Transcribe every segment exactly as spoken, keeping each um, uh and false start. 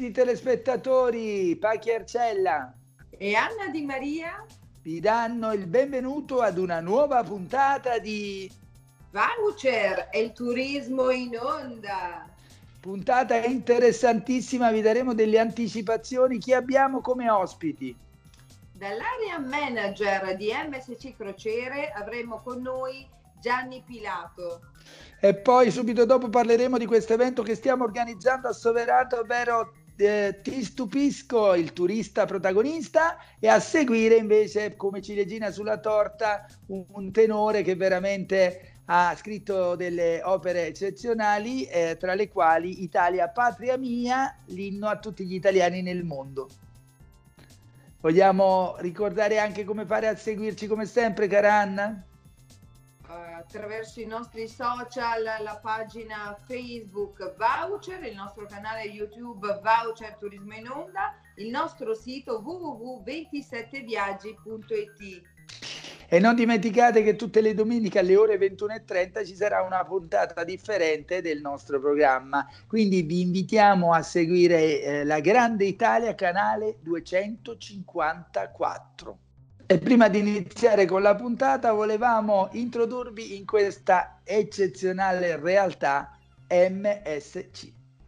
Cari telespettatori, Pacchi Arcella e Anna Di Maria vi danno il benvenuto ad una nuova puntata di Voucher e il turismo in onda. Puntata interessantissima, vi daremo delle anticipazioni. Chi abbiamo come ospiti? Dall'area manager di M S C Crociere avremo con noi Gianni Pilato. E poi subito dopo parleremo di questo evento che stiamo organizzando a Soverato, ovvero eh, Ti stupisco, il turista protagonista, e a seguire invece come ciliegina sulla torta un, un tenore che veramente ha scritto delle opere eccezionali, eh, tra le quali Italia Patria Mia, l'inno a tutti gli italiani nel mondo. Vogliamo ricordare anche come fare a seguirci come sempre, cara Anna? Attraverso i nostri social, la pagina Facebook Voucher, il nostro canale YouTube Voucher Turismo in Onda, il nostro sito w w w punto ventisette viaggi punto i t. E non dimenticate che tutte le domeniche alle ore ventuno e trenta ci sarà una puntata differente del nostro programma, quindi vi invitiamo a seguire eh, La Grande Italia, canale duecentocinquantaquattro. E prima di iniziare con la puntata volevamo introdurvi in questa eccezionale realtà M S C.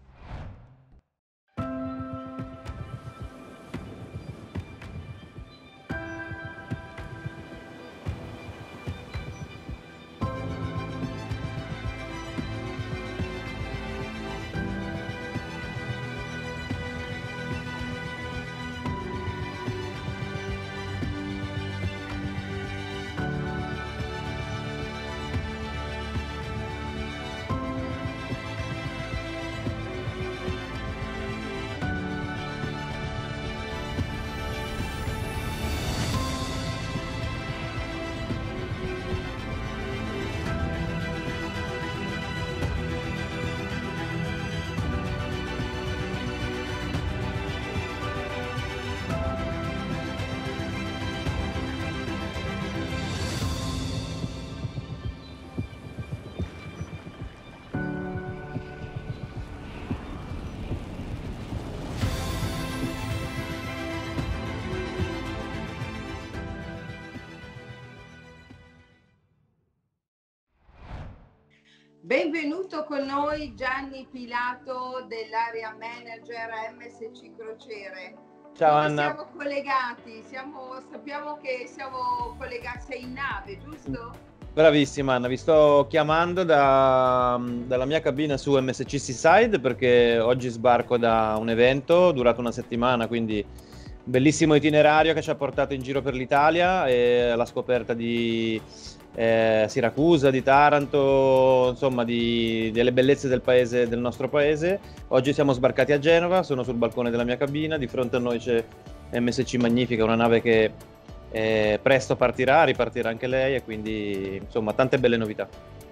Benvenuto con noi Gianni Pilato dell'area manager M S C Crociere. Ciao Come Anna. Siamo collegati, siamo, sappiamo che siamo collegati, sei in nave, giusto? Bravissima Anna, vi sto chiamando da, dalla mia cabina su M S C Seaside perché oggi sbarco da un evento durato una settimana, quindi bellissimo itinerario che ci ha portato in giro per l'Italia e alla scoperta di eh, Siracusa, di Taranto, insomma di, delle bellezze del paese, del nostro paese. Oggi siamo sbarcati a Genova, sono sul balcone della mia cabina, di fronte a noi c'è M S C Magnifica, una nave che eh, presto partirà, ripartirà anche lei e quindi insomma tante belle novità.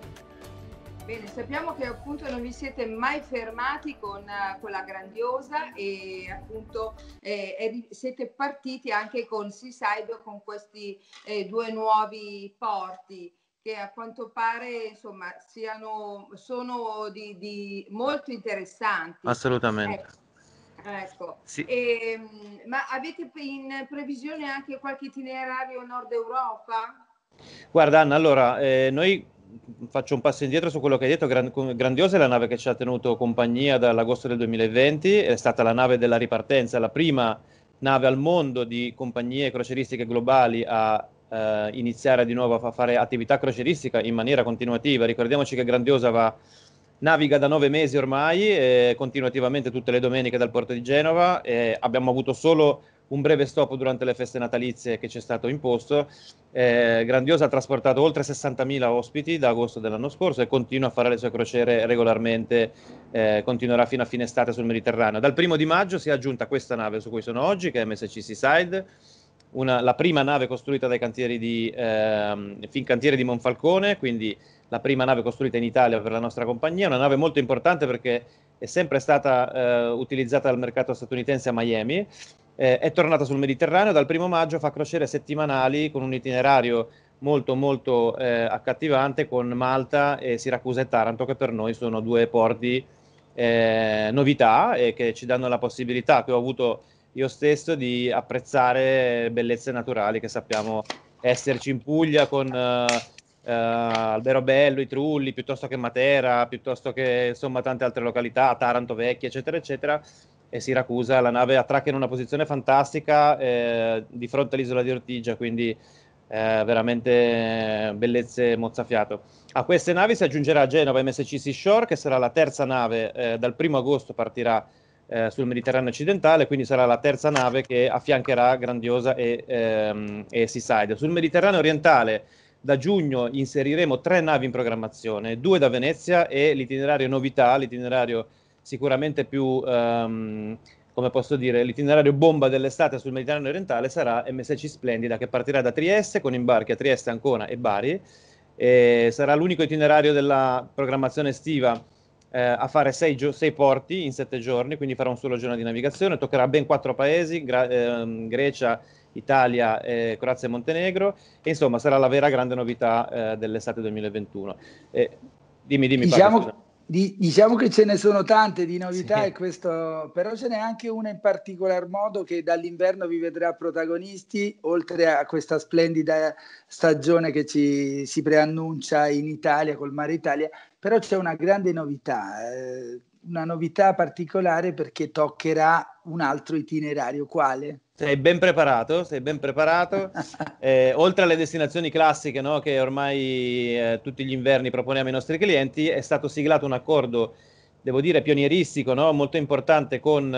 Bene, sappiamo che appunto non vi siete mai fermati con, con la Grandiosa e appunto eh, e siete partiti anche con Seaside, con questi eh, due nuovi porti che a quanto pare insomma siano, sono di, di molto interessanti. Assolutamente. Ecco. Ecco. Sì. E, ma avete in previsione anche qualche itinerario Nord Europa? Guarda Anna, allora eh, noi faccio un passo indietro su quello che hai detto. Gran- Grandiosa è la nave che ci ha tenuto compagnia dall'agosto del duemilaventi, è stata la nave della ripartenza, la prima nave al mondo di compagnie croceristiche globali a eh, iniziare di nuovo a fare attività crocieristica in maniera continuativa. Ricordiamoci che Grandiosa va, naviga da nove mesi ormai, eh, continuativamente tutte le domeniche dal porto di Genova, eh, abbiamo avuto solo un breve stop durante le feste natalizie che ci è stato imposto. Eh, Grandiosa ha trasportato oltre sessantamila ospiti da agosto dell'anno scorso e continua a fare le sue crociere regolarmente, eh, continuerà fino a fine estate sul Mediterraneo. Dal primo di maggio si è aggiunta questa nave su cui sono oggi, che è M S C Seaside, una, la prima nave costruita dai cantieri di eh, Fincantieri di Monfalcone, quindi la prima nave costruita in Italia per la nostra compagnia, una nave molto importante perché è sempre stata eh, utilizzata dal mercato statunitense a Miami. Eh, è tornata sul Mediterraneo, dal primo maggio fa crociere settimanali con un itinerario molto molto eh, accattivante con Malta e Siracusa e Taranto, che per noi sono due porti eh, novità e che ci danno la possibilità, che ho avuto io stesso, di apprezzare bellezze naturali che sappiamo esserci in Puglia con eh, eh, Alberobello, i Trulli, piuttosto che Matera, piuttosto che insomma tante altre località, Taranto Vecchia, eccetera, eccetera. E Siracusa, la nave attracca in una posizione fantastica eh, di fronte all'isola di Ortigia, quindi eh, veramente bellezze mozzafiato. A queste navi si aggiungerà Genova M S C Sea Shore, che sarà la terza nave, eh, dal primo agosto partirà eh, sul Mediterraneo occidentale, quindi sarà la terza nave che affiancherà Grandiosa e, ehm, e Seaside. Sul Mediterraneo orientale da giugno inseriremo tre navi in programmazione, due da Venezia e l'itinerario novità, l'itinerario sicuramente più, um, come posso dire, l'itinerario bomba dell'estate sul Mediterraneo orientale sarà M S C Splendida, che partirà da Trieste con imbarchi a Trieste, Ancona e Bari. E sarà l'unico itinerario della programmazione estiva eh, a fare sei, sei porti in sette giorni, quindi farà un solo giorno di navigazione, toccherà ben quattro paesi, Gra- ehm, Grecia, Italia, eh, Croazia e Montenegro, e insomma sarà la vera grande novità eh, dell'estate duemilaventuno. Eh, dimmi, dimmi. Diciamo, Paolo, di, diciamo che ce ne sono tante di novità, sì. E questo, però ce n'è anche una in particolar modo che dall'inverno vi vedrà protagonisti, oltre a questa splendida stagione che ci si preannuncia in Italia col Mare Italia, però c'è una grande novità, eh, una novità particolare perché toccherà un altro itinerario. Quale? Sei ben preparato, sei ben preparato. Eh, oltre alle destinazioni classiche, no, che ormai eh, tutti gli inverni proponiamo ai nostri clienti, è stato siglato un accordo, devo dire, pionieristico, no, molto importante con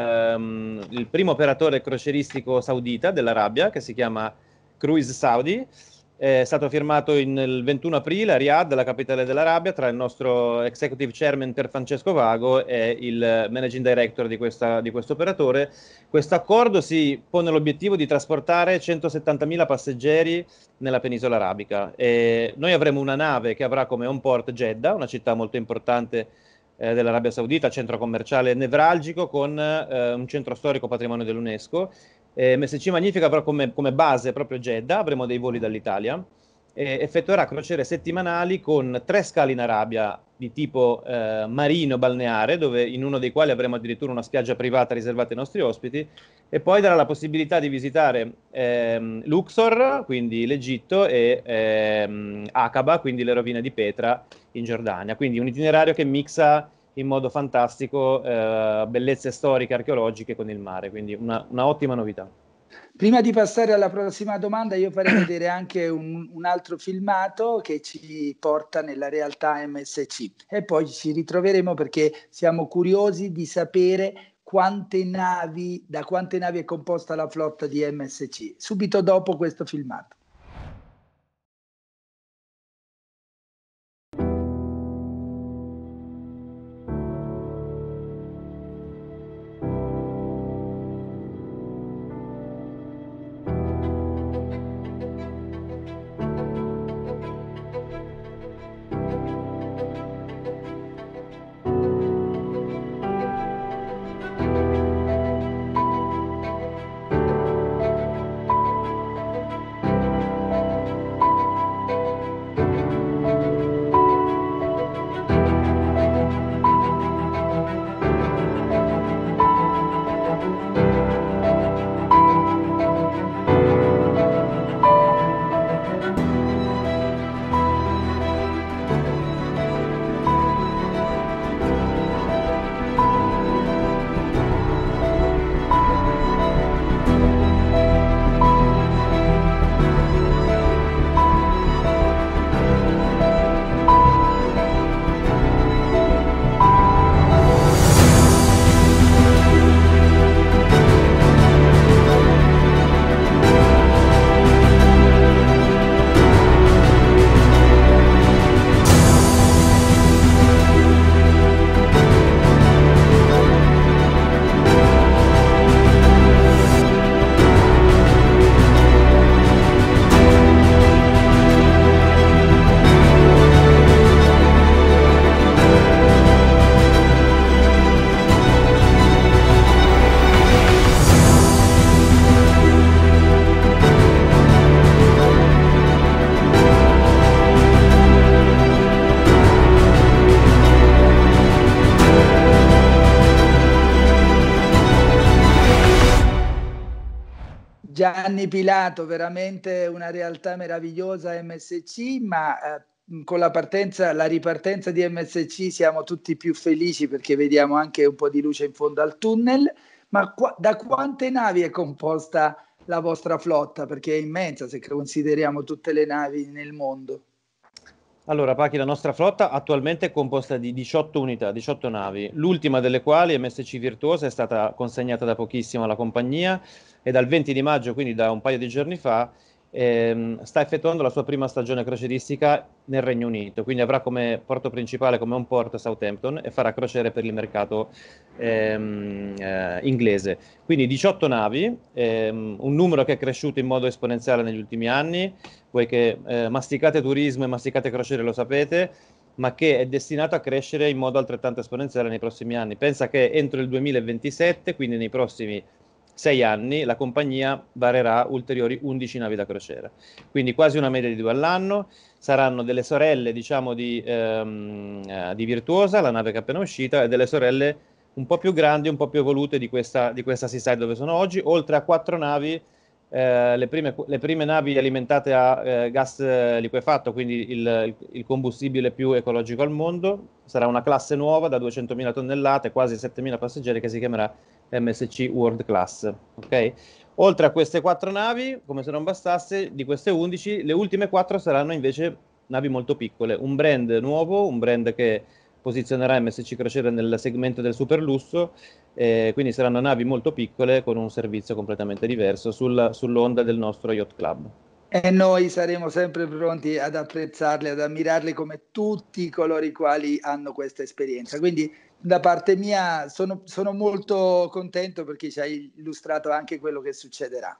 ehm, il primo operatore crocieristico saudita dell'Arabia, che si chiama Cruise Saudi. È stato firmato in, il ventuno aprile a Riyadh, la capitale dell'Arabia, tra il nostro executive chairman Pier Francesco Vago e il managing director di, questa, di questo operatore. Questo accordo si pone l'obiettivo di trasportare centosettantamila passeggeri nella penisola arabica. E noi avremo una nave che avrà come home port Jeddah, una città molto importante eh, dell'Arabia Saudita, centro commerciale nevralgico con eh, un centro storico patrimonio dell'UNESCO. Eh, M S C Magnifica avrà come, come base proprio Jeddah, avremo dei voli dall'Italia, e effettuerà crociere settimanali con tre scali in Arabia di tipo eh, marino balneare, dove in uno dei quali avremo addirittura una spiaggia privata riservata ai nostri ospiti, e poi darà la possibilità di visitare ehm, Luxor, quindi l'Egitto, e ehm, Aqaba, quindi le rovine di Petra in Giordania. Quindi un itinerario che mixa in modo fantastico eh, bellezze storiche, archeologiche con il mare, quindi una, una ottima novità. Prima di passare alla prossima domanda, io farei vedere anche un, un altro filmato che ci porta nella realtà M S C e poi ci ritroveremo perché siamo curiosi di sapere quante navi, da quante navi è composta la flotta di M S C, subito dopo questo filmato. Gianni Pilato, veramente una realtà meravigliosa M S C, ma eh, con la partenza, la ripartenza di M S C siamo tutti più felici perché vediamo anche un po' di luce in fondo al tunnel. Ma qua, da quante navi è composta la vostra flotta? Perché è immensa se consideriamo tutte le navi nel mondo. Allora, Pachi, la nostra flotta attualmente è composta di diciotto unità, diciotto navi, l'ultima delle quali, M S C Virtuosa, è stata consegnata da pochissimo alla compagnia e dal venti di maggio, quindi da un paio di giorni fa, ehm, sta effettuando la sua prima stagione crocieristica nel Regno Unito, quindi avrà come porto principale, come un porto, Southampton e farà crociere per il mercato ehm, eh, inglese. Quindi diciotto navi, ehm, un numero che è cresciuto in modo esponenziale negli ultimi anni. Voi che eh, masticate turismo e masticate crociere lo sapete, ma che è destinato a crescere in modo altrettanto esponenziale nei prossimi anni. Pensa che entro il duemilaventisette, quindi nei prossimi sei anni, la compagnia varerà ulteriori undici navi da crociera. Quindi quasi una media di due all'anno. Saranno delle sorelle, diciamo, di, ehm, eh, di Virtuosa, la nave che è appena uscita, e delle sorelle un po' più grandi, un po' più evolute di questa, di questa Seaside dove sono oggi, oltre a quattro navi. Eh, le, prime, le prime navi alimentate a eh, gas eh, liquefatto, quindi il, il combustibile più ecologico al mondo. Sarà una classe nuova da duecentomila tonnellate, quasi settemila passeggeri, che si chiamerà M S C World Class. Okay? Oltre a queste quattro navi, come se non bastasse, di queste undici, le ultime quattro saranno invece navi molto piccole. Un brand nuovo, un brand che posizionerà M S C Crociere nel segmento del super lusso. Eh, quindi saranno navi molto piccole con un servizio completamente diverso sul, sull'onda del nostro Yacht Club. E noi saremo sempre pronti ad apprezzarle, ad ammirarle come tutti coloro i quali hanno questa esperienza. Quindi da parte mia sono, sono molto contento perché ci hai illustrato anche quello che succederà.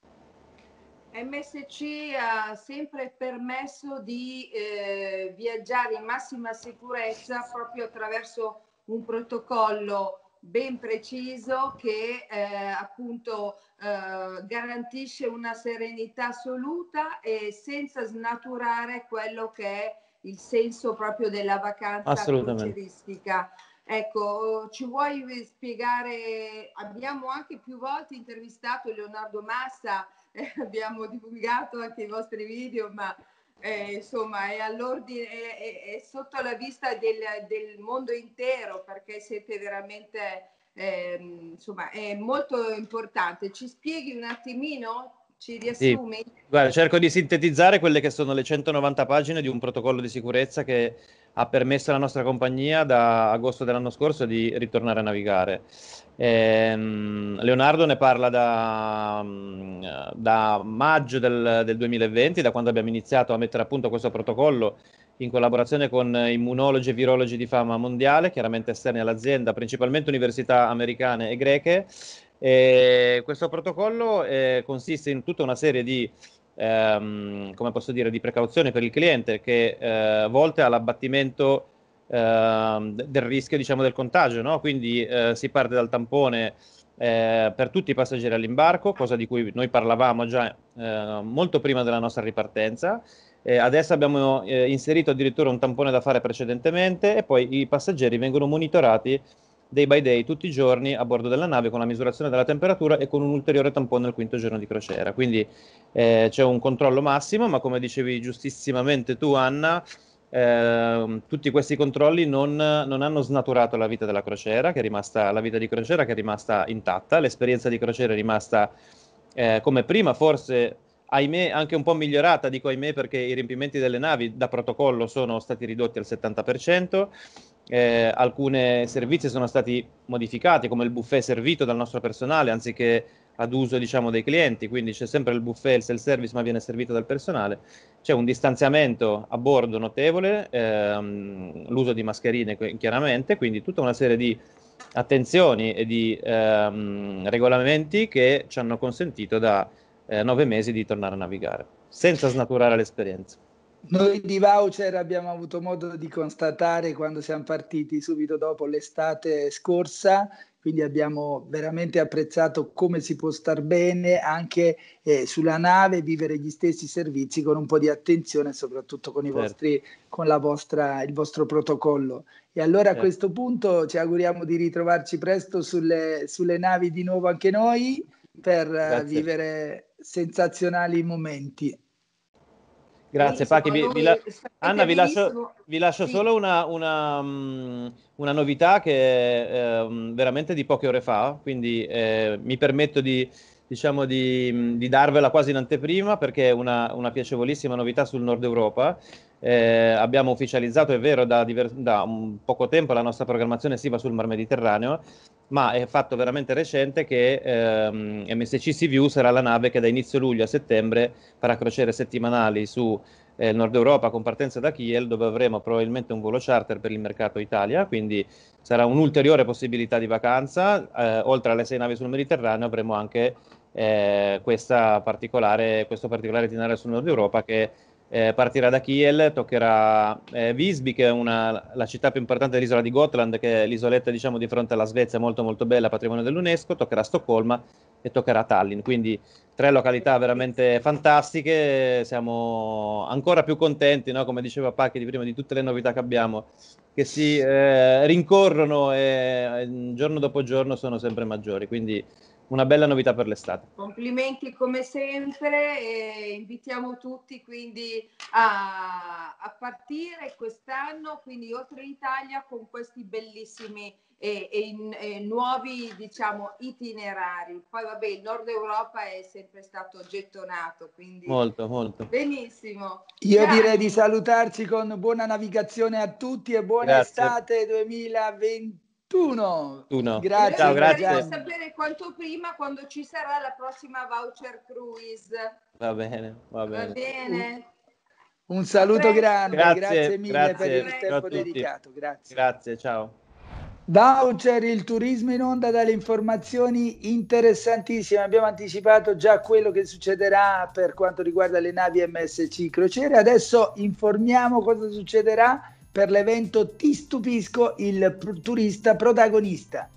M S C ha sempre permesso di eh, viaggiare in massima sicurezza proprio attraverso un protocollo ben preciso che eh, appunto eh, garantisce una serenità assoluta e senza snaturare quello che è il senso proprio della vacanza crocieristica. Ecco, ci vuoi spiegare? Abbiamo anche più volte intervistato Leonardo Massa, eh, abbiamo divulgato anche i vostri video, ma eh, insomma è all'ordine, è, è, è sotto la vista del, del mondo intero, perché siete veramente, eh, insomma, è molto importante. Ci spieghi un attimino? Ci riassumi? Sì. Guarda, cerco di sintetizzare quelle che sono le centonovanta pagine di un protocollo di sicurezza che ha permesso alla nostra compagnia da agosto dell'anno scorso di ritornare a navigare. Ehm, Leonardo ne parla da, da maggio del, del duemilaventi, da quando abbiamo iniziato a mettere a punto questo protocollo in collaborazione con immunologi e virologi di fama mondiale, chiaramente esterni all'azienda, principalmente università americane e greche. E questo protocollo eh, consiste in tutta una serie di, ehm, come posso dire, di precauzioni per il cliente che eh, volte all'abbattimento eh, del rischio, diciamo, del contagio, no? Quindi eh, si parte dal tampone eh, per tutti i passeggeri all'imbarco, cosa di cui noi parlavamo già eh, molto prima della nostra ripartenza. Eh, adesso abbiamo eh, inserito addirittura un tampone da fare precedentemente e poi i passeggeri vengono monitorati day by day tutti i giorni a bordo della nave con la misurazione della temperatura e con un ulteriore tampone al quinto giorno di crociera. Quindi eh, c'è un controllo massimo, ma come dicevi giustissimamente tu, Anna, eh, tutti questi controlli non, non hanno snaturato la vita della crociera, che è rimasta, la vita di crociera che è rimasta intatta, l'esperienza di crociera è rimasta eh, come prima, forse ahimè anche un po' migliorata, dico ahimè perché i riempimenti delle navi da protocollo sono stati ridotti al settanta per cento. Eh, alcuni servizi sono stati modificati, come il buffet servito dal nostro personale anziché ad uso, diciamo, dei clienti, quindi c'è sempre il buffet, il self-service, ma viene servito dal personale. C'è un distanziamento a bordo notevole, ehm, l'uso di mascherine chiaramente, quindi tutta una serie di attenzioni e di ehm, regolamenti che ci hanno consentito da eh, nove mesi di tornare a navigare, senza snaturare l'esperienza. Noi di Voucher abbiamo avuto modo di constatare quando siamo partiti subito dopo l'estate scorsa, quindi abbiamo veramente apprezzato come si può star bene anche eh, sulla nave, vivere gli stessi servizi con un po' di attenzione, soprattutto con i Certo. vostri, con la vostra, il vostro protocollo. E allora certo. A questo punto ci auguriamo di ritrovarci presto sulle, sulle navi di nuovo anche noi. per Grazie. vivere sensazionali momenti. Grazie Pachi. Vi, vi la... Anna, vi lascio, vi lascio sì. solo una, una, um, una novità che è um, veramente di poche ore fa, quindi eh, mi permetto di, diciamo, di, di darvela quasi in anteprima, perché è una, una piacevolissima novità sul Nord Europa. Eh, abbiamo ufficializzato, è vero, da, diver- da un poco tempo la nostra programmazione estiva sul Mar Mediterraneo, ma è fatto veramente recente che ehm, M S C Sea View sarà la nave che da inizio luglio a settembre farà crociere settimanali su eh, Nord Europa con partenza da Kiel, dove avremo probabilmente un volo charter per il mercato Italia, quindi sarà un'ulteriore possibilità di vacanza. Eh, oltre alle sei navi sul Mediterraneo avremo anche eh, questa particolare, questo particolare itinerario sul Nord Europa che Eh, partirà da Kiel, toccherà eh, Visby, che è una, la città più importante dell'isola di Gotland, che è l'isoletta, diciamo, di fronte alla Svezia, molto molto bella, patrimonio dell'UNESCO, toccherà Stoccolma e toccherà Tallinn, quindi tre località veramente fantastiche. Siamo ancora più contenti, no? Come diceva Pacchi di prima, di tutte le novità che abbiamo, che si eh, rincorrono e eh, giorno dopo giorno sono sempre maggiori, quindi una bella novità per l'estate. Complimenti come sempre, e invitiamo tutti quindi a, a partire quest'anno, quindi oltre l'Italia, con questi bellissimi e, e, e nuovi, diciamo, itinerari. Poi vabbè, il Nord Europa è sempre stato gettonato, quindi molto molto benissimo. Io Gianni, direi di salutarci con buona navigazione a tutti e buona Grazie. estate duemilaventuno. Uno. Grazie. Ciao, noi grazie. vorremmo sapere quanto prima quando ci sarà la prossima voucher cruise. Va bene, va bene. Va bene. Un saluto grande, grazie, grazie mille grazie. per il Ciao tempo a tutti. dedicato. Grazie. Grazie, ciao. Voucher, il turismo in onda, dalle informazioni interessantissime. Abbiamo anticipato già quello che succederà per quanto riguarda le navi M S C Crociere. Adesso informiamo cosa succederà per l'evento Ti stupisco, il pr- turista protagonista.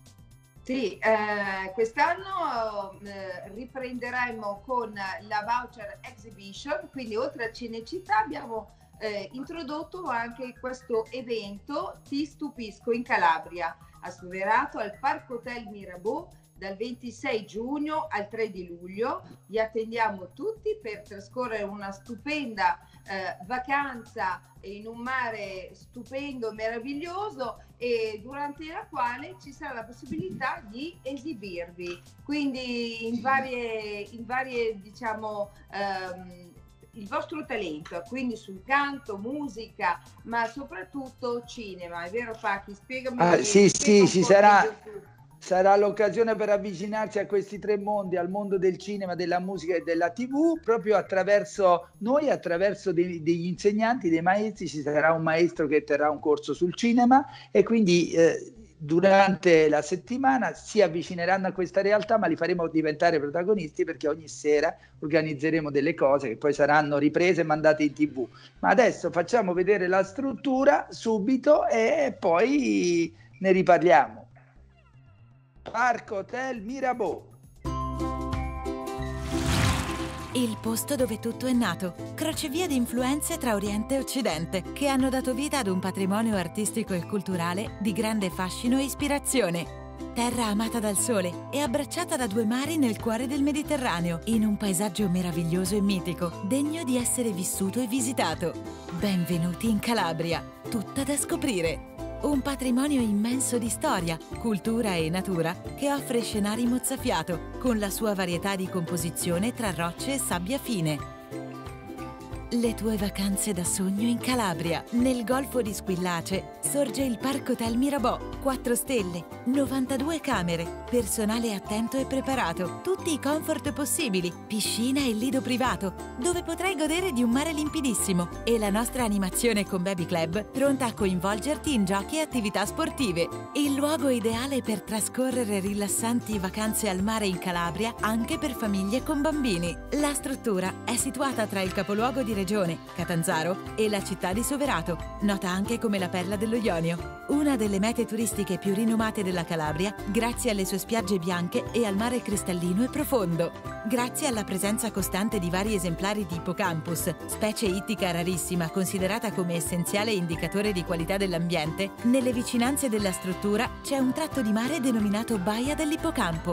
Sì, eh, quest'anno eh, riprenderemo con la Voucher Exhibition, quindi oltre a Cinecittà abbiamo eh, introdotto anche questo evento Ti stupisco in Calabria, a Soverato al Parco Hotel Mirabeau dal ventisei giugno al tre di luglio. Vi attendiamo tutti per trascorrere una stupenda eh, vacanza in un mare stupendo, meraviglioso, e durante la quale ci sarà la possibilità di esibirvi, quindi in varie, in varie diciamo, ehm, il vostro talento, quindi sul canto, musica, ma soprattutto cinema. È vero, Pacchi? Spiegami. Ah, sì, spiega sì, un ci po' sarà. meglio tu. Sarà l'occasione per avvicinarsi a questi tre mondi, al mondo del cinema, della musica e della tivù, proprio attraverso noi, attraverso dei, degli insegnanti, dei maestri. Ci sarà un maestro che terrà un corso sul cinema e quindi eh, durante la settimana si avvicineranno a questa realtà, ma li faremo diventare protagonisti, perché ogni sera organizzeremo delle cose che poi saranno riprese e mandate in tivù. Ma adesso facciamo vedere la struttura subito e poi ne riparliamo. Parco Hotel Mirabeau. Il posto dove tutto è nato, crocevia di influenze tra Oriente e Occidente, che hanno dato vita ad un patrimonio artistico e culturale di grande fascino e ispirazione. Terra amata dal sole e abbracciata da due mari nel cuore del Mediterraneo, in un paesaggio meraviglioso e mitico, degno di essere vissuto e visitato. Benvenuti in Calabria, tutta da scoprire. Un patrimonio immenso di storia, cultura e natura che offre scenari mozzafiato, con la sua varietà di composizione tra rocce e sabbia fine. Le tue vacanze da sogno in Calabria. Nel golfo di Squillace sorge il Parco Hotel Mirabeau, quattro stelle, novantadue camere, personale attento e preparato, tutti i comfort possibili, piscina e lido privato, dove potrai godere di un mare limpidissimo, e la nostra animazione con Baby Club pronta a coinvolgerti in giochi e attività sportive. Il luogo ideale per trascorrere rilassanti vacanze al mare in Calabria, anche per famiglie con bambini. La struttura è situata tra il capoluogo di regione, Catanzaro, e la città di Soverato, nota anche come la perla dello Ionio, una delle mete turistiche più rinomate della Calabria, grazie alle sue spiagge bianche e al mare cristallino e profondo. Grazie alla presenza costante di vari esemplari di Hippocampus, specie ittica rarissima considerata come essenziale indicatore di qualità dell'ambiente, nelle vicinanze della struttura c'è un tratto di mare denominato Baia dell'Ippocampo.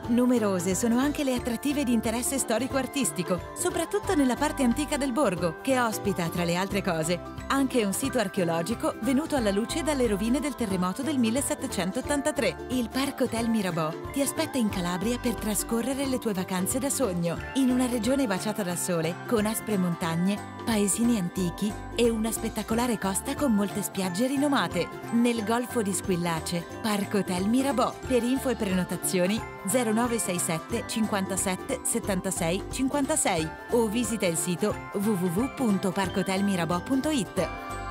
Numerose sono anche le attrattive di interesse storico-artistico, soprattutto nella parte antica del borgo, che ospita, tra le altre cose, anche un sito archeologico venuto alla luce dalle rovine del terremoto del millesettecentottantatré. Il Parco Hotel Mirabeau ti aspetta in Calabria per trascorrere le tue vacanze da sogno, in una regione baciata dal sole, con aspre montagne, paesini antichi e una spettacolare costa con molte spiagge rinomate. Nel golfo di Squillace, Parco Hotel Mirabeau. Per info e prenotazioni zero nove sei sette cinquantasette settantasei cinquantasei o visita il sito w w w punto parco hotel mirabeau punto i t.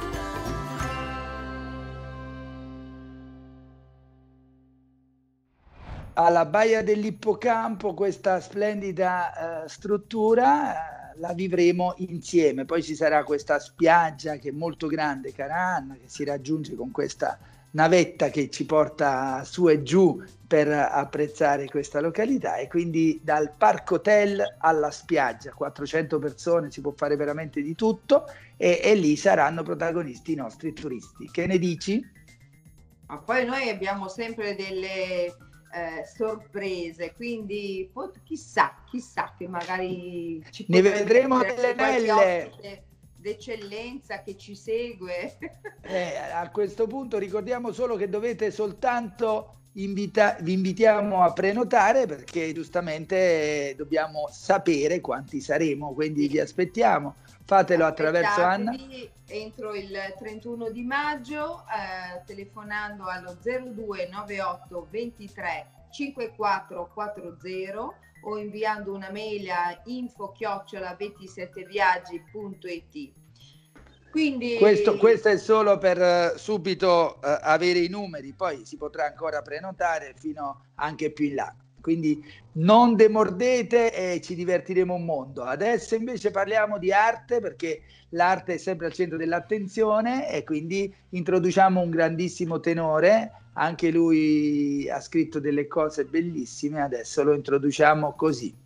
Alla Baia dell'Ippocampo questa splendida uh, struttura uh, la vivremo insieme. Poi ci sarà questa spiaggia che è molto grande, Canaan, che si raggiunge con questa navetta che ci porta su e giù per apprezzare questa località, e quindi dal Parco Hotel alla spiaggia, quattrocento persone, si può fare veramente di tutto, e, e lì saranno protagonisti i nostri turisti. Che ne dici? Ma poi noi abbiamo sempre delle eh, sorprese, quindi poi, chissà, chissà che magari ci ne vedremo delle belle d'eccellenza che ci segue. Eh, a questo punto ricordiamo solo che dovete soltanto invita- vi invitiamo a prenotare, perché giustamente dobbiamo sapere quanti saremo, quindi vi aspettiamo. Fatelo attraverso Anna entro il trentuno di maggio, eh, telefonando allo zero due nove otto ventitré cinquantaquattro quaranta o inviando una mail a info chiocciola ventisette viaggi punto i t. Quindi questo, questo è solo per uh, subito uh, avere i numeri, poi si potrà ancora prenotare fino anche più in là. Quindi non demordete e ci divertiremo un mondo. Adesso invece parliamo di arte, perché l'arte è sempre al centro dell'attenzione, e quindi introduciamo un grandissimo tenore. Anche lui ha scritto delle cose bellissime, adesso lo introduciamo così.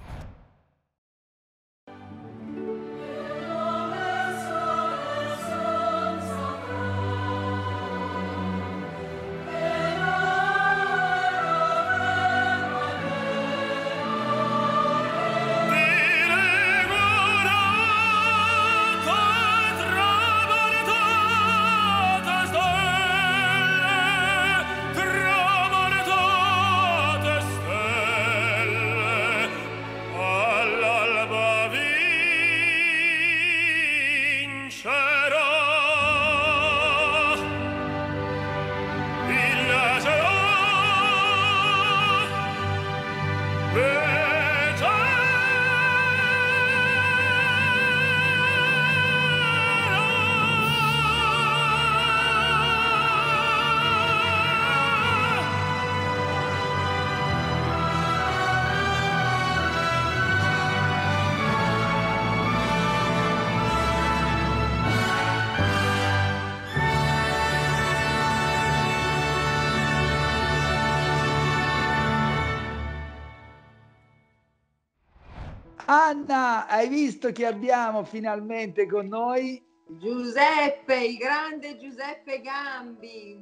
Anna, hai visto chi abbiamo finalmente con noi? Giuseppe, il grande Giuseppe Gambi.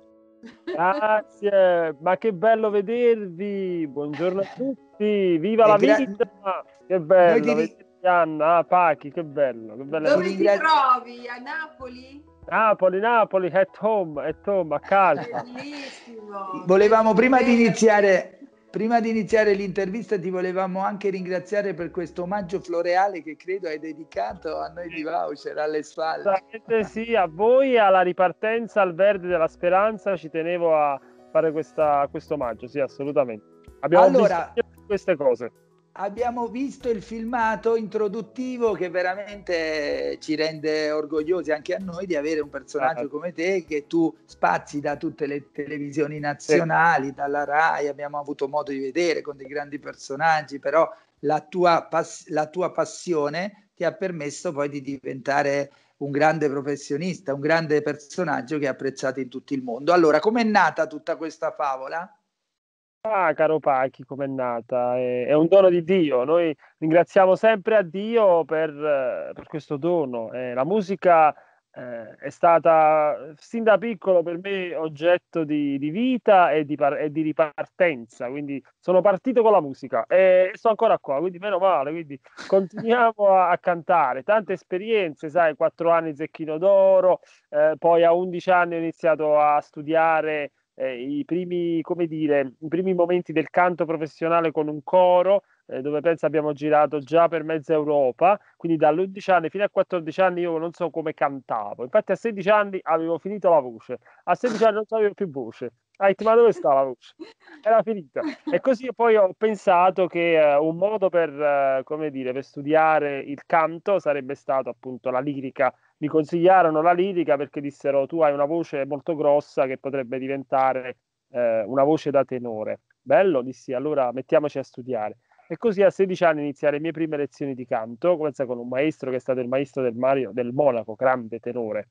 Grazie, ma che bello vedervi. Buongiorno a tutti, viva la gra- vita. Che bello ti... vederti, Anna. Ah, Pachi, che bello, che bella. Dove ti ti ringra... trovi? A Napoli? Napoli, Napoli, at home, at home, a casa. Bellissimo. Volevamo prima di Bellissimo. iniziare Prima di iniziare l'intervista ti volevamo anche ringraziare per questo omaggio floreale che credo hai dedicato a noi di Voucher, alle spalle. Sì, a voi, alla ripartenza al verde della speranza, ci tenevo a fare questa, questo omaggio, sì, assolutamente. Abbiamo allora, visto queste cose. Abbiamo visto il filmato introduttivo che veramente ci rende orgogliosi anche a noi di avere un personaggio come te, che tu spazi da tutte le televisioni nazionali, sì, dalla Rai, abbiamo avuto modo di vedere con dei grandi personaggi, però la tua, pass- la tua passione ti ha permesso poi di diventare un grande professionista, un grande personaggio che è apprezzato in tutto il mondo. Allora, com'è nata tutta questa favola? Ah, caro Pachi, com'è nata? È, è un dono di Dio. Noi ringraziamo sempre a Dio per, per questo dono. Eh, la musica eh, è stata sin da piccolo per me oggetto di, di vita e di, par- e di ripartenza, quindi sono partito con la musica e sto ancora qua, quindi meno male, quindi continuiamo a, a cantare, tante esperienze, sai, quattro anni Zecchino d'Oro, eh, poi a undici anni ho iniziato a studiare eh, i primi, come dire, i primi momenti del canto professionale con un coro, eh, dove penso abbiamo girato già per mezza Europa, quindi dagli undici anni fino a quattordici anni io non so come cantavo, infatti a sedici anni avevo finito la voce, a sedici anni non avevo più voce, ah, ma dove sta la voce? Era finita. E così poi ho pensato che eh, un modo per, eh, come dire, per studiare il canto sarebbe stato appunto la lirica. Mi consigliarono la lirica perché dissero tu hai una voce molto grossa che potrebbe diventare eh, una voce da tenore. Bello, dissi, allora mettiamoci a studiare. E così a sedici anni iniziare le mie prime lezioni di canto, comincia con un maestro che è stato il maestro del, Mario, del Monaco, grande tenore.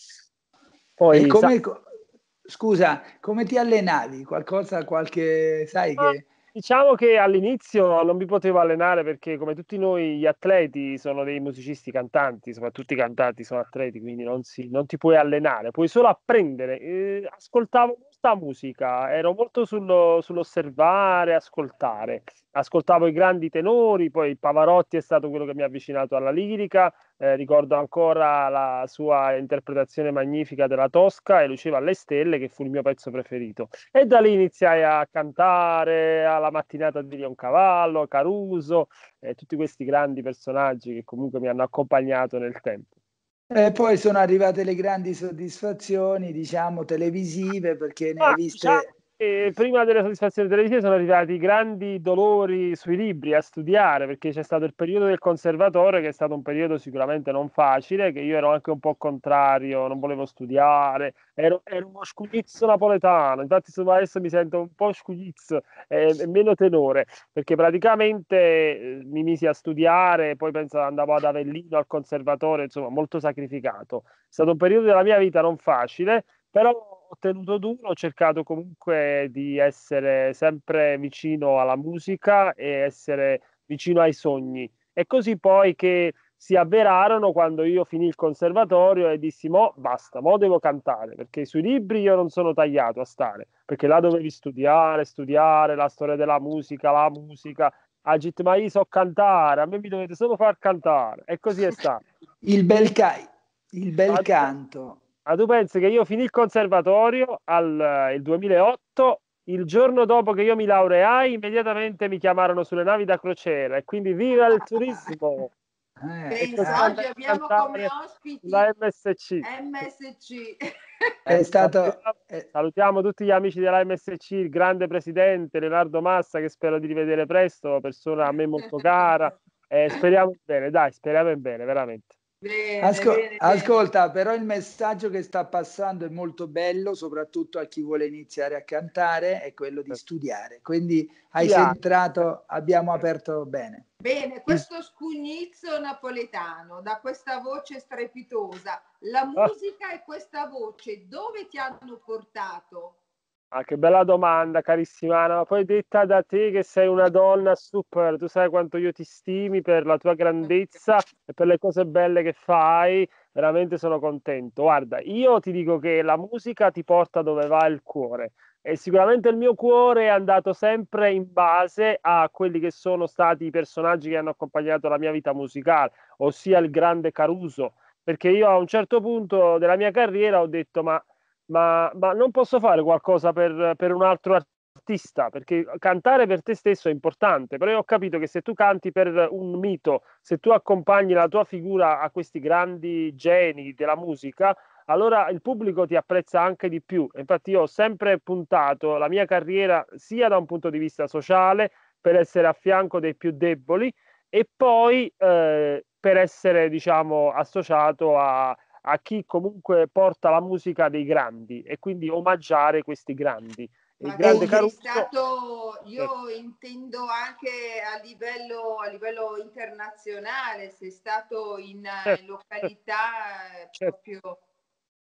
E Poi, sa, come, co- scusa, come ti allenavi? Qualcosa, qualche, sai Ma che... diciamo che all'inizio non mi potevo allenare perché, come tutti noi, gli atleti sono dei musicisti cantanti, soprattutto i cantanti sono atleti, quindi non, si, non ti puoi allenare, puoi solo apprendere. Eh, ascoltavo molta musica, ero molto sullo- sull'osservare, ascoltare. Ascoltavo i grandi tenori, poi Pavarotti è stato quello che mi ha avvicinato alla lirica. Eh, ricordo ancora la sua interpretazione magnifica della Tosca e Luceva alle stelle, che fu il mio pezzo preferito. E da lì iniziai a cantare alla mattinata di Leoncavallo, Caruso, e tutti questi grandi personaggi che comunque mi hanno accompagnato nel tempo. E poi sono arrivate le grandi soddisfazioni, diciamo, televisive, perché ne hai Ma diciamo viste... che prima delle soddisfazioni televisive sono arrivati i grandi dolori sui libri a studiare, perché c'è stato il periodo del conservatorio, che è stato un periodo sicuramente non facile, che io ero anche un po' contrario, non volevo studiare, ero, ero uno scugnizzo napoletano, infatti su adesso mi sento un po' scugnizzo e e meno tenore, perché praticamente eh, mi misi a studiare, poi penso andavo ad Avellino al conservatorio, insomma molto sacrificato. È stato un periodo della mia vita non facile, però ho tenuto duro, ho cercato comunque di essere sempre vicino alla musica e essere vicino ai sogni. E così poi che si avverarono quando io finì il conservatorio e dissi, mo basta, mo devo cantare, perché sui libri io non sono tagliato a stare, perché là dovevi studiare, studiare la storia della musica, la musica. Agit, ma io so cantare, a me mi dovete solo far cantare. E così è stato. Il bel, ca- il bel Ma tu, canto. ma tu pensi che io finì il conservatorio al il duemilaotto, il giorno dopo che io mi laureai, immediatamente mi chiamarono sulle navi da crociera e quindi viva il turismo! Eh, E così Pensa, ah, oggi andai a abbiamo come cantare ospiti sulla M S C. M S C. è Eh, stato... salutiamo, eh, salutiamo tutti gli amici della M S C, il grande presidente Leonardo Massa, che spero di rivedere presto, persona a me molto cara. Eh, speriamo bene, dai, speriamo in bene, veramente. Bene, Asco- bene, bene. ascolta, però il messaggio che sta passando è molto bello, soprattutto a chi vuole iniziare a cantare, è quello di studiare. Quindi hai Studiare. centrato, abbiamo aperto bene. Bene, questo scugnizzo napoletano, da questa voce strepitosa, la musica e questa voce dove ti hanno portato? Ah, che bella domanda, carissima Anna, ma poi detta da te che sei una donna super, tu sai quanto io ti stimi per la tua grandezza e per le cose belle che fai, veramente sono contento. Guarda, io ti dico che la musica ti porta dove va il cuore e sicuramente il mio cuore è andato sempre in base a quelli che sono stati i personaggi che hanno accompagnato la mia vita musicale, ossia il grande Caruso, perché io a un certo punto della mia carriera ho detto ma ma, ma non posso fare qualcosa per, per un altro artista, perché cantare per te stesso è importante, però io ho capito che se tu canti per un mito, se tu accompagni la tua figura a questi grandi geni della musica, allora il pubblico ti apprezza anche di più. Infatti io ho sempre puntato la mia carriera sia da un punto di vista sociale, per essere a fianco dei più deboli, e poi eh, per essere, diciamo, associato a a chi comunque porta la musica dei grandi e quindi omaggiare questi grandi. Il Ma grande tu sei Caruso, stato, eh, io intendo anche a livello, a livello internazionale, sei stato in, certo, in località eh, certo. proprio...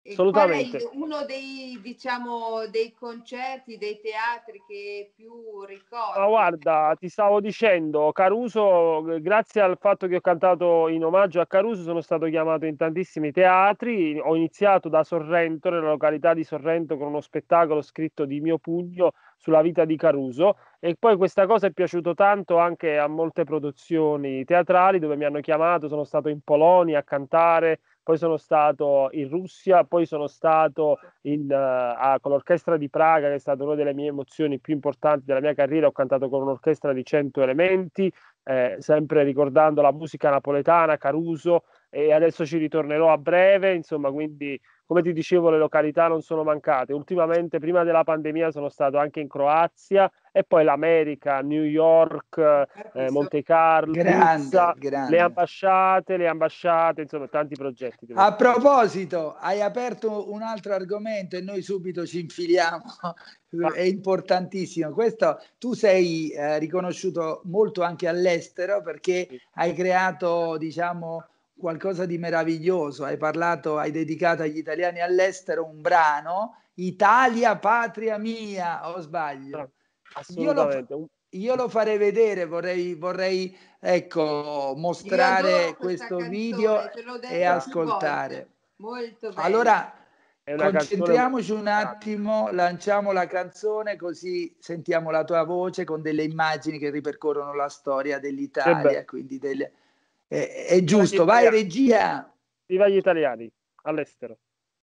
E assolutamente. qual è il- uno dei, diciamo, dei concerti, dei teatri che più ricordi? Ma guarda, ti stavo dicendo, Caruso, eh, grazie al fatto che ho cantato in omaggio a Caruso, sono stato chiamato in tantissimi teatri. Ho iniziato da Sorrento, nella località di Sorrento, con uno spettacolo scritto di mio pugno sulla vita di Caruso, e poi questa cosa è piaciuto tanto anche a molte produzioni teatrali dove mi hanno chiamato. Sono stato in Polonia a cantare, poi sono stato in Russia, poi sono stato in, eh, a- con l'orchestra di Praga, che è stata una delle mie emozioni più importanti della mia carriera. Ho cantato con un'orchestra di cento elementi, eh, sempre ricordando la musica napoletana, Caruso, e adesso ci ritornerò a breve. Insomma, quindi, come ti dicevo, le località non sono mancate. Ultimamente, prima della pandemia, sono stato anche in Croazia, e poi l'America, New York, eh, Monte Carlo, Grande, Nizza, le grande. ambasciate, le ambasciate, insomma, tanti progetti. devo A dire. proposito, hai aperto un altro argomento e noi subito ci infiliamo, è importantissimo. Questo, tu sei eh, riconosciuto molto anche all'estero perché hai creato, diciamo, qualcosa di meraviglioso. Hai parlato, hai dedicato agli italiani all'estero un brano, Italia, patria mia, o sbaglio? Io lo, Assolutamente. io lo farei vedere, vorrei, vorrei ecco, mostrare questo canzone, video te l'ho detto e ascoltare. Molto bella. Allora, È una concentriamoci canzone... un attimo, lanciamo la canzone così sentiamo la tua voce con delle immagini che ripercorrono la storia dell'Italia, quindi delle... è, è giusto, vai regia! Viva gli italiani all'estero!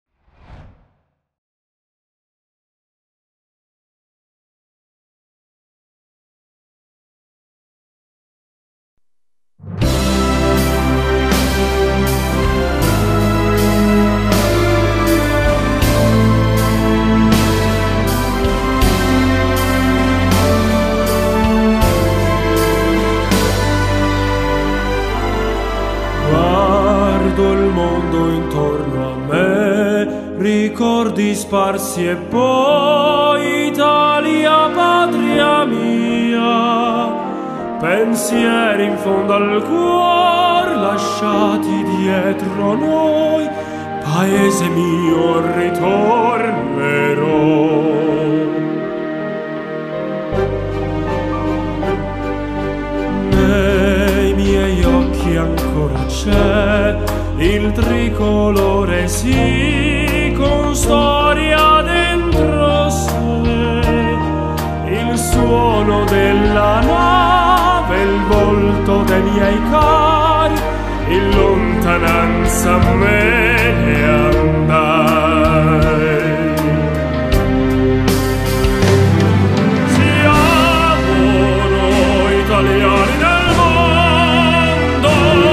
Guardo il mondo intorno a me, ricordi sparsi e poi Italia, patria mia, pensieri in fondo al cuore lasciati dietro noi, paese mio ritornerò. Nei miei occhi ancora c'è il tricolore, sì, con storia dentro sé, il suono della nave, il volto dei miei cari, in lontananza me ne andai. Siamo noi italiani del mondo,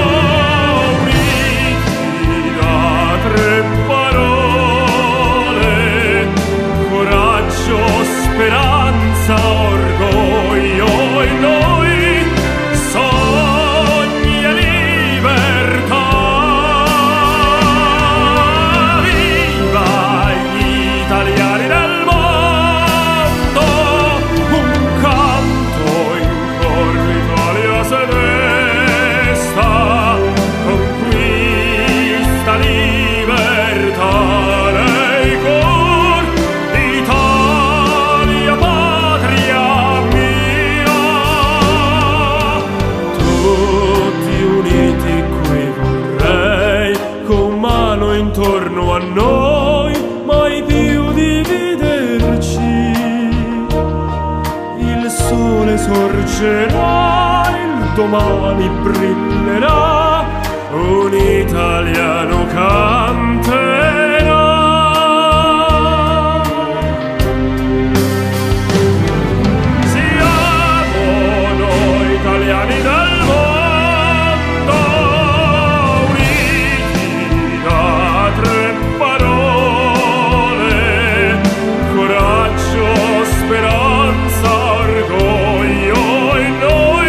uniti da tre parole: coraggio, speranza, orgoglio in noi, sogni e libertà. Viva gli italiani del mondo, un canto in cor l'Italia se desta, conquista libertà nei cor, Italia, patria mia. Tutti uniti qui vorrei, con mano intorno a noi, mai più dividerci. Il sole sorgerà, il domani brillerà, un italiano canterà. Siamo noi italiani del mondo, uniti da tre parole: coraggio, speranza, orgoglio in noi,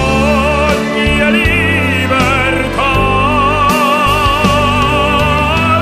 sogni e libertà.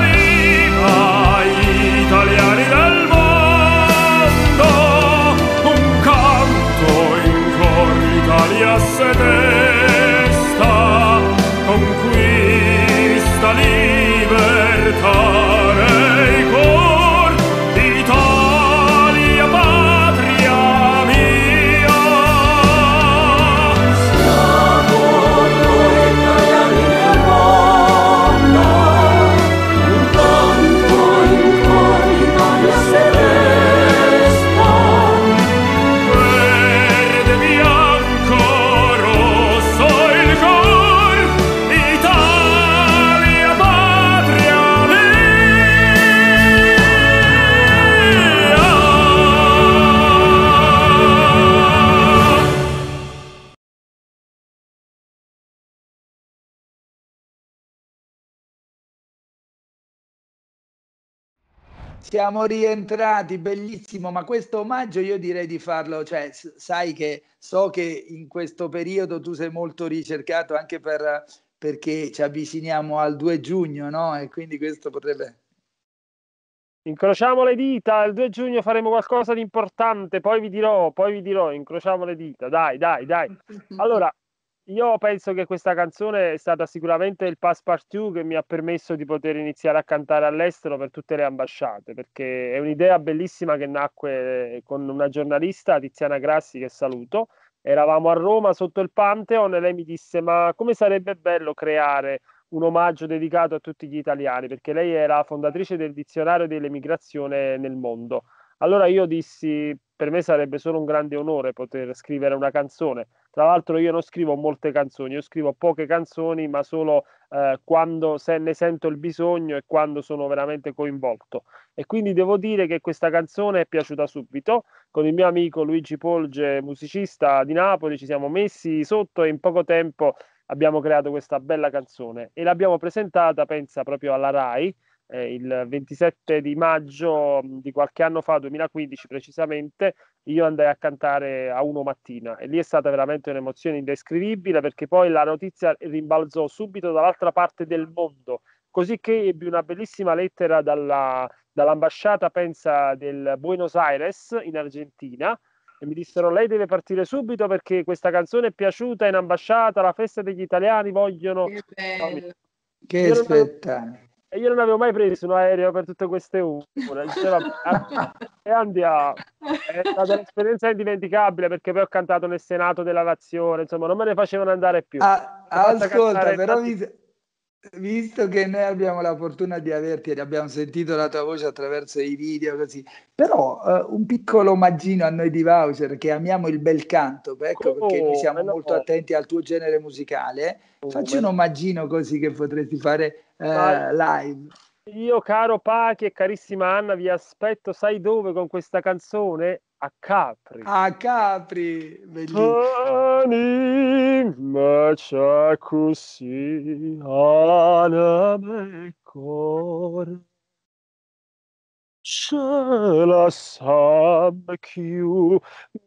Siamo rientrati, bellissimo, ma questo omaggio io direi di farlo, cioè s- sai che so che in questo periodo tu sei molto ricercato anche per, perché ci avviciniamo al due giugno, no? E quindi questo potrebbe... Incrociamo le dita, il due giugno faremo qualcosa di importante, poi vi dirò, poi vi dirò, incrociamo le dita, dai, dai, dai. Allora, io penso che questa canzone è stata sicuramente il passepartout che mi ha permesso di poter iniziare a cantare all'estero per tutte le ambasciate, perché è un'idea bellissima che nacque con una giornalista, Tiziana Grassi, che saluto. Eravamo a Roma sotto il Pantheon e lei mi disse: ma come sarebbe bello creare un omaggio dedicato a tutti gli italiani, perché lei era fondatrice del dizionario dell'emigrazione nel mondo. Allora io dissi: per me sarebbe solo un grande onore poter scrivere una canzone. Tra l'altro io non scrivo molte canzoni, io scrivo poche canzoni, ma solo eh, quando se ne sento il bisogno e quando sono veramente coinvolto. E quindi devo dire che questa canzone è piaciuta subito. Con il mio amico Luigi Polge, musicista di Napoli, ci siamo messi sotto e in poco tempo abbiamo creato questa bella canzone e l'abbiamo presentata, pensa, proprio alla RAI eh, il ventisette di maggio di qualche anno fa, duemilaquindici precisamente. Io andai a cantare a Uno Mattina e lì è stata veramente un'emozione indescrivibile, perché poi la notizia rimbalzò subito dall'altra parte del mondo, così che ebbi una bellissima lettera dalla, dall'ambasciata, pensa, del Buenos Aires in Argentina, e mi dissero: lei deve partire subito perché questa canzone è piaciuta in ambasciata, la festa degli italiani vogliono... Che No, bello. Che io non avevo, spettacolo! e io non avevo mai preso un aereo per tutte queste ore. Diceva, e andiamo. È stata un'esperienza indimenticabile, perché poi ho cantato nel Senato della Nazione, insomma, non me ne facevano andare più. Ah, Mi ho fatto ascolta, cantare in però tanti... vis- visto che noi abbiamo la fortuna di averti e abbiamo sentito la tua voce attraverso i video così, però eh, un piccolo omaggino a noi di Voucher che amiamo il bel canto, ecco perché noi Come siamo molto no? attenti al tuo genere musicale. Facci Come un no? omaggino così che potresti fare Ma eh, live. io, caro Pachi e carissima Anna, vi aspetto, sai dove, con questa canzone? A Capri. A Capri, bellissimo. Anima c'è così, anima e cuore, ce la sa più,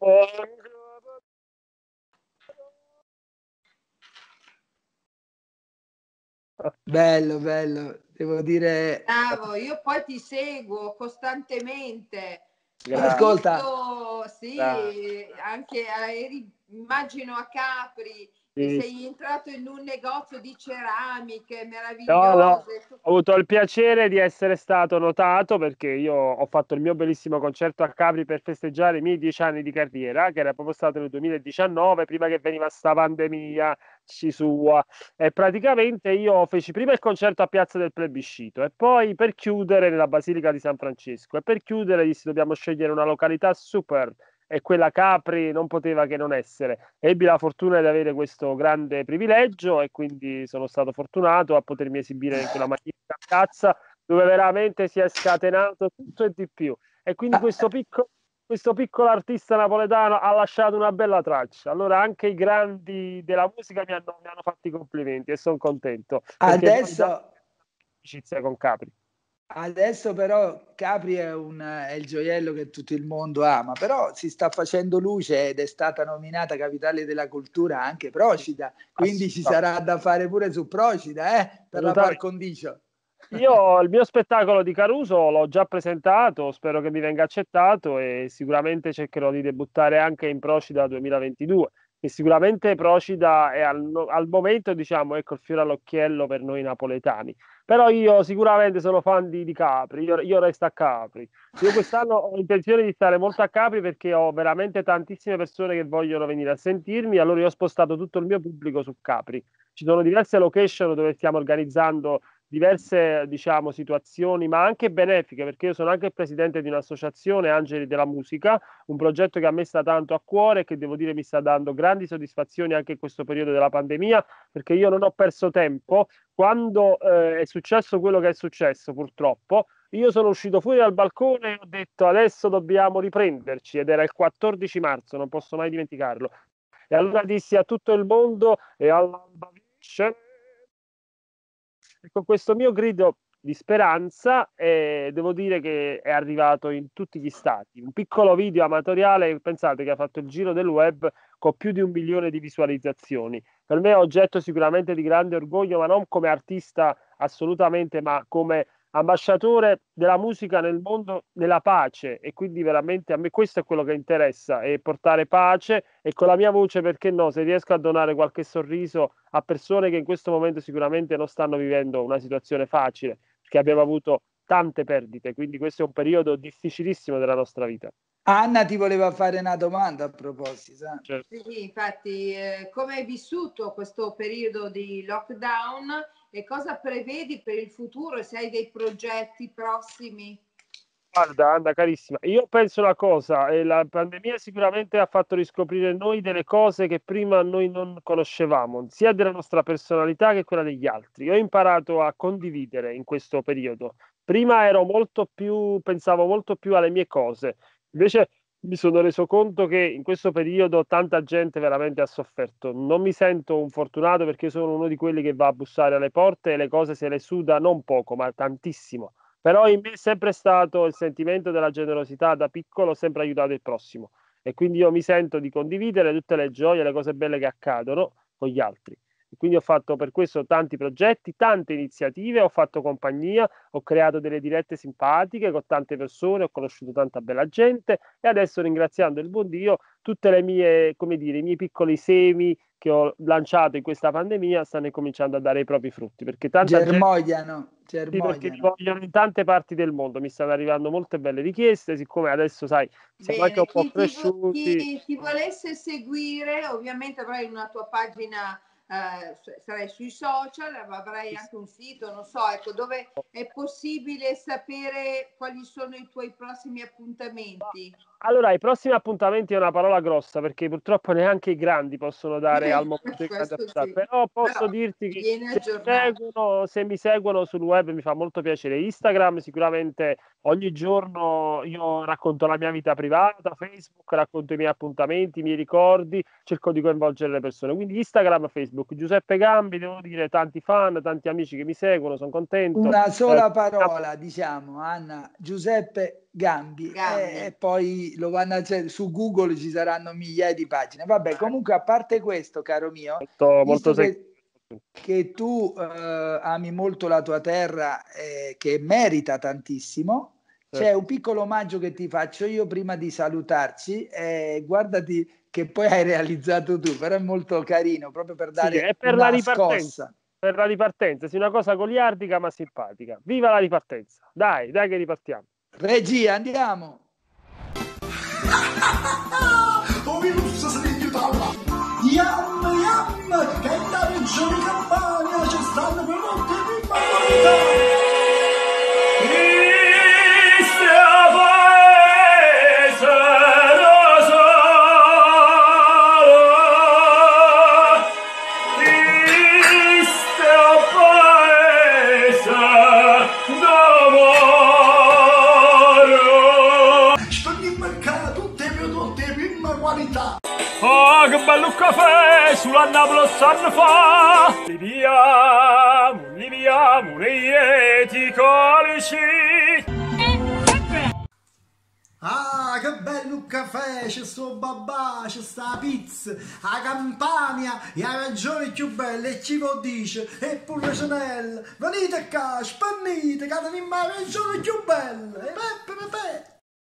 Bello, bello, devo dire. Bravo, io poi ti seguo costantemente. Ti ho Grazie. Ascolta, visto, Grazie. sì, anche a- eri, immagino a Capri, e Sì, sei entrato in un negozio di ceramiche no, no, meravigliose. ho avuto il piacere di essere stato notato, perché io ho fatto il mio bellissimo concerto a Capri per festeggiare i miei dieci anni di carriera, che era proprio stato nel duemiladiciannove, prima che veniva sta pandemia ci sua. E praticamente io feci prima il concerto a Piazza del Plebiscito e poi, per chiudere, nella Basilica di San Francesco. E per chiudere dissi: dobbiamo scegliere una località super, e quella Capri non poteva che non essere. Ebbi la fortuna di avere questo grande privilegio e quindi sono stato fortunato a potermi esibire in quella magnifica piazza, dove veramente si è scatenato tutto e di più. E quindi ah, questo piccolo, questo piccolo artista napoletano ha lasciato una bella traccia. Allora anche i grandi della musica mi hanno, mi hanno fatto i complimenti e sono contento, perché poi da adesso, amicizia con Capri. adesso però Capri è, un, è il gioiello che tutto il mondo ama, però si sta facendo luce ed è stata nominata capitale della cultura anche Procida, quindi ci sarà da fare pure su Procida, eh, per la par Assolutamente. condicio. Io il mio spettacolo di Caruso l'ho già presentato, spero che mi venga accettato e sicuramente cercherò di debuttare anche in Procida duemilaventidue, e sicuramente Procida è al, al momento, diciamo, ecco, il fiore all'occhiello per noi napoletani. Però io sicuramente sono fan di, di Capri, io, io resto a Capri. Io quest'anno ho intenzione di stare molto a Capri, perché ho veramente tantissime persone che vogliono venire a sentirmi, allora io ho spostato tutto il mio pubblico su Capri. Ci sono diverse location dove stiamo organizzando diverse, diciamo, situazioni, ma anche benefiche, perché io sono anche il presidente di un'associazione, Angeli della Musica, un progetto che a me sta tanto a cuore e che devo dire mi sta dando grandi soddisfazioni anche in questo periodo della pandemia, perché io non ho perso tempo. Quando eh, è successo quello che è successo, purtroppo, io sono uscito fuori dal balcone e ho detto: adesso dobbiamo riprenderci, ed era il quattordici marzo, non posso mai dimenticarlo. E allora dissi a tutto il mondo: e all'alba vince. E con questo mio grido di speranza, e devo dire che è arrivato in tutti gli stati. Un piccolo video amatoriale, pensate, che ha fatto il giro del web con più di un milione di visualizzazioni. Per me è oggetto sicuramente di grande orgoglio, ma non come artista assolutamente, ma come ambasciatore della musica nel mondo della pace. E quindi veramente a me questo è quello che interessa, è portare pace, e con la mia voce, perché no, se riesco a donare qualche sorriso a persone che in questo momento sicuramente non stanno vivendo una situazione facile, perché abbiamo avuto tante perdite, quindi questo è un periodo difficilissimo della nostra vita. Anna ti voleva fare una domanda a proposito. Certo. Sì, infatti, eh, come hai vissuto questo periodo di lockdown e cosa prevedi per il futuro, se hai dei progetti prossimi? Guarda, Anna carissima, io penso una cosa, eh, la pandemia sicuramente ha fatto riscoprire noi delle cose che prima noi non conoscevamo, sia della nostra personalità che quella degli altri. Io ho imparato a condividere in questo periodo. Prima ero molto più, pensavo molto più alle mie cose, invece mi sono reso conto che in questo periodo tanta gente veramente ha sofferto. Non mi sento un fortunato, perché sono uno di quelli che va a bussare alle porte e le cose se le suda non poco, ma tantissimo. Però in me è sempre stato il sentimento della generosità, da piccolo ho sempre aiutato il prossimo, e quindi io mi sento di condividere tutte le gioie, le cose belle che accadono con gli altri. E quindi ho fatto per questo tanti progetti, tante iniziative, ho fatto compagnia, ho creato delle dirette simpatiche con tante persone, ho conosciuto tanta bella gente, e adesso, ringraziando il buon Dio, tutte le mie, come dire, i miei piccoli semi che ho lanciato in questa pandemia stanno cominciando a dare i propri frutti, perché tanta gente... Germogliano, Sì, perché mi germogliano. vogliono in tante parti del mondo, mi stanno arrivando molte belle richieste, siccome adesso, sai, siamo anche Bene, un po' chi ti, cresciuti. chi ti volesse seguire, ovviamente avrai una tua pagina, eh, sarai sui social, avrai anche un sito, non so, ecco, dove è possibile sapere quali sono i tuoi prossimi appuntamenti. Allora, i prossimi appuntamenti è una parola grossa, perché purtroppo neanche i grandi possono dare al momento i grandi Questo appuntamenti. sì. Però posso Però dirti che viene se mi aggiornato. seguono, se mi seguono sul web mi fa molto piacere. Instagram sicuramente ogni giorno io racconto la mia vita privata, Facebook racconto i miei appuntamenti, i miei ricordi, cerco di coinvolgere le persone. Quindi Instagram, Facebook, Giuseppe Gambi, devo dire, tanti fan, tanti amici che mi seguono, sono contento. Una sola Eh, parola, diciamo, Anna, Giuseppe Gambi, Gambi. e, e poi lo vanno a, cioè, su Google ci saranno migliaia di pagine. Vabbè, comunque, a parte questo, caro mio, molto, visto molto che, che tu eh, ami molto la tua terra, eh, che merita tantissimo, c'è certo. un piccolo omaggio che ti faccio io prima di salutarci, eh, guardati che poi hai realizzato tu, però è molto carino, proprio per Sì, dare è per la una ripartenza. scossa. Per la ripartenza, sì, una cosa goliardica ma simpatica. Viva la ripartenza! Dai, dai che ripartiamo. Regia, andiamo! Oh, vi lusso se ne aiutava! Yam, yam, che da regione Campania ci stanno prodotti di qualità! Oh, che bello caffè sulla Napoli sanno fa! Liviamo, liviamo nei lieti colici! Ah, che bello caffè, c'è sto babà, c'è sta pizza, a Campania, e ha ragione più bella, e chi lo dice, e pure Chanel, venite qua, spannite, che avete la ragione più bella, e pepe pepe.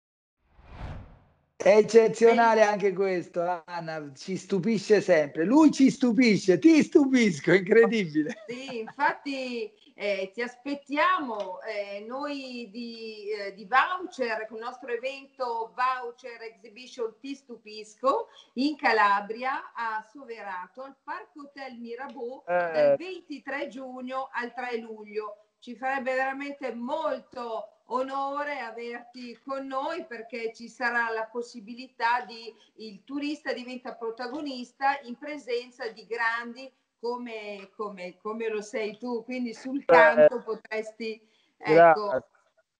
È eccezionale anche questo, Anna, ci stupisce sempre. Lui ci stupisce, ti stupisco, incredibile. Sì, infatti eh, ti aspettiamo eh, noi di, eh, di Voucher con il nostro evento Voucher Exhibition Ti Stupisco in Calabria a Soverato al Parco Hotel Mirabeau Eh. dal ventitré giugno al tre luglio. Ci farebbe veramente molto onore averti con noi, perché ci sarà la possibilità di il turista diventa protagonista in presenza di grandi come, come, come lo sei tu, quindi sul canto potresti, ecco,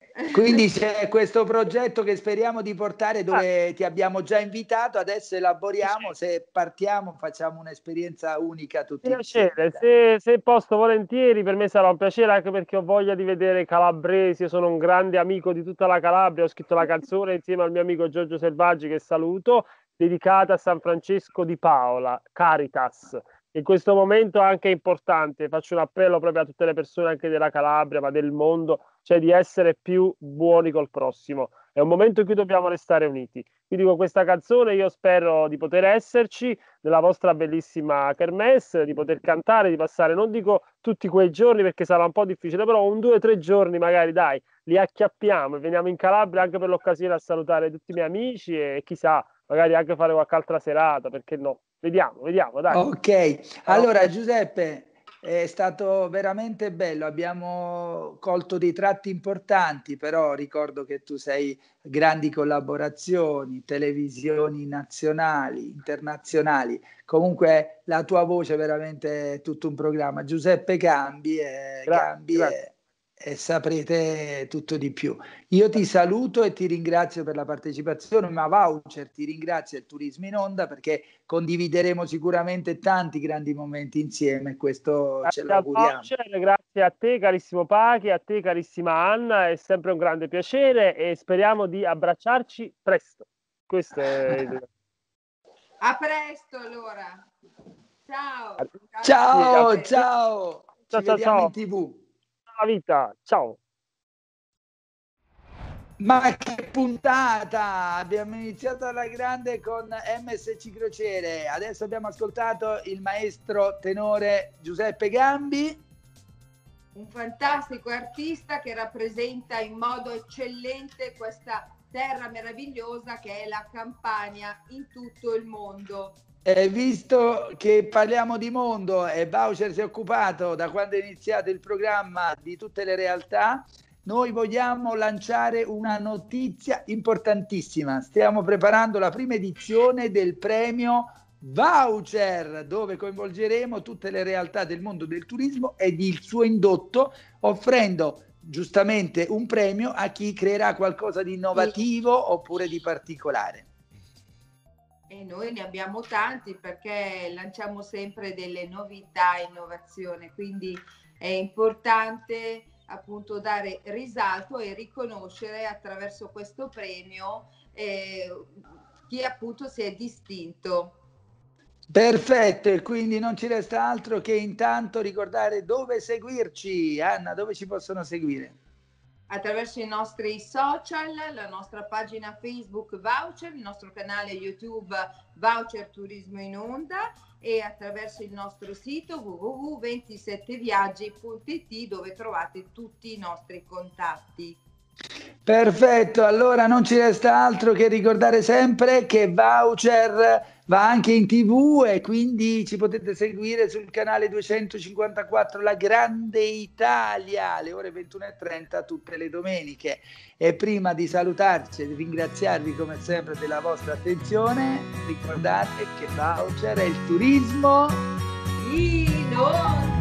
Quindi c'è questo progetto che speriamo di portare, dove ah. ti abbiamo già invitato, adesso elaboriamo, se partiamo facciamo un'esperienza unica tutti piacere, se, se posto volentieri, per me sarà un piacere, anche perché ho voglia di vedere calabresi, io sono un grande amico di tutta la Calabria, ho scritto la canzone insieme al mio amico Giorgio Selvaggi, che saluto, dedicata a San Francesco di Paola, Caritas. In questo momento anche è importante, faccio un appello proprio a tutte le persone anche della Calabria, ma del mondo, cioè di essere più buoni col prossimo. È un momento in cui dobbiamo restare uniti. Quindi con questa canzone io spero di poter esserci nella vostra bellissima kermesse, di poter cantare, di passare, non dico tutti quei giorni perché sarà un po' difficile, però un due o tre giorni magari, dai, li acchiappiamo e veniamo in Calabria anche per l'occasione a salutare tutti i miei amici e chissà, magari anche fare qualche altra serata, perché no? Vediamo, vediamo, dai. Ok, allora Giuseppe, è stato veramente bello, abbiamo colto dei tratti importanti, però ricordo che tu sei grandi collaborazioni, televisioni nazionali, internazionali, comunque la tua voce è veramente tutto un programma. Giuseppe Gambi, è, grazie, Gambi grazie. È, e saprete tutto di più. Io ti saluto e ti ringrazio per la partecipazione, ma Voucher ti ringrazio il Turismo in Onda, perché condivideremo sicuramente tanti grandi momenti insieme, questo grazie ce l'auguriamo. Voucher, grazie a te carissimo Pachi, a te carissima Anna, è sempre un grande piacere e speriamo di abbracciarci presto. Questo è il... A presto allora. Ciao. Ciao, ciao. Ci ciao, vediamo ciao. in tivù. Vita, ciao. Ma che puntata! Abbiamo iniziato alla grande con M S C Crociere, adesso abbiamo ascoltato il maestro tenore Giuseppe Gambi, un fantastico artista che rappresenta in modo eccellente questa terra meravigliosa che è la Campania in tutto il mondo. E visto che parliamo di mondo e Voucher si è occupato da quando è iniziato il programma di tutte le realtà, noi vogliamo lanciare una notizia importantissima. Stiamo preparando la prima edizione del premio Voucher, dove coinvolgeremo tutte le realtà del mondo del turismo ed il suo indotto, offrendo giustamente un premio a chi creerà qualcosa di innovativo oppure di particolare. E noi ne abbiamo tanti perché lanciamo sempre delle novità e innovazione, quindi è importante appunto dare risalto e riconoscere attraverso questo premio eh, chi appunto si è distinto. Perfetto, e quindi non ci resta altro che intanto ricordare dove seguirci. Anna, dove ci possono seguire? Attraverso i nostri social, la nostra pagina Facebook Voucher, il nostro canale YouTube Voucher Turismo in Onda e attraverso il nostro sito w w w punto ventisette viaggi punto i t dove trovate tutti i nostri contatti. Perfetto, allora non ci resta altro che ricordare sempre che Voucher va anche in tivù e quindi ci potete seguire sul canale duecentocinquantaquattro La Grande Italia alle ore ventuno e trenta tutte le domeniche. E prima di salutarci e di ringraziarvi come sempre della vostra attenzione, ricordate che Voucher è il turismo in onda.